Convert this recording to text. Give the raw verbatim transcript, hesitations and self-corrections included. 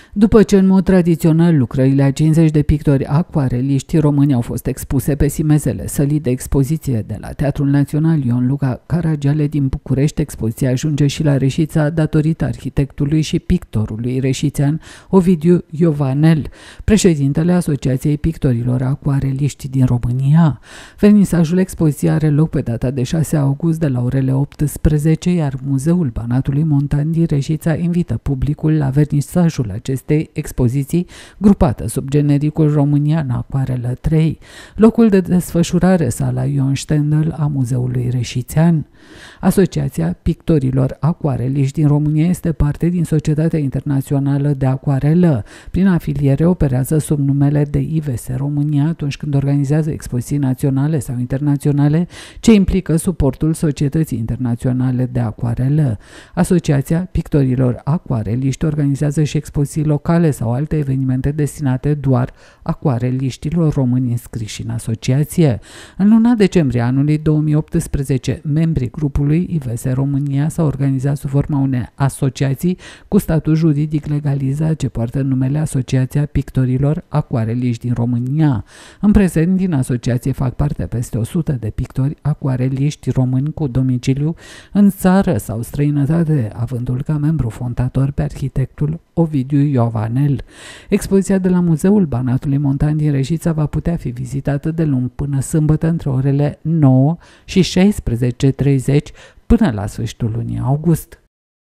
După ce în mod tradițional lucrările a cincizeci de pictori acvareliști români au fost expuse pe simezele sălii de expoziție de la Teatrul Național Ion Luca Caragiale din București, expoziția ajunge și la Reșița datorită arhitectului și pictorului reșițean Ovidiu Iovanel, președintele Asociației Pictorilor Acvareliști din România. Vernisajul expoziției are loc pe data de șase august de la orele optsprezece, iar Muzeul Banatului Montan din Reșița invită publicul la vernisajul acestei expoziții, grupată sub genericul România în Acvarelă trei. Locul de desfășurare, sala Ion Stendel a Muzeului Reșițean. Asociația Pictorilor Acvareliști din România este parte din Societatea Internațională de Acvarelă. Prin afiliere operează sub numele de I V S România atunci când organizează expoziții naționale sau internaționale ce implică suportul Societății Internaționale de Acvarelă. Asociația Pictorilor Acvareliști organizează și expoziții locale sau alte evenimente destinate doar acvareliștilor români înscriși în asociație. În luna decembrie anului două mii optsprezece, membrii grupului I V S România s-au organizat sub forma unei asociații cu statut juridic legalizat ce poartă numele Asociația Pictorilor Acvareliști din România. În prezent, din asociație fac parte peste o sută de pictori acvareliști români cu domiciliu în țară sau străinătate, avându-l ca membru fondator pe arhitectul Ovidiu Iovanel. Expoziția de la Muzeul Banatului Montan din Reșița va putea fi vizitată de luni până sâmbătă între orele nouă și șaisprezece și treizeci până la sfârșitul lunii august.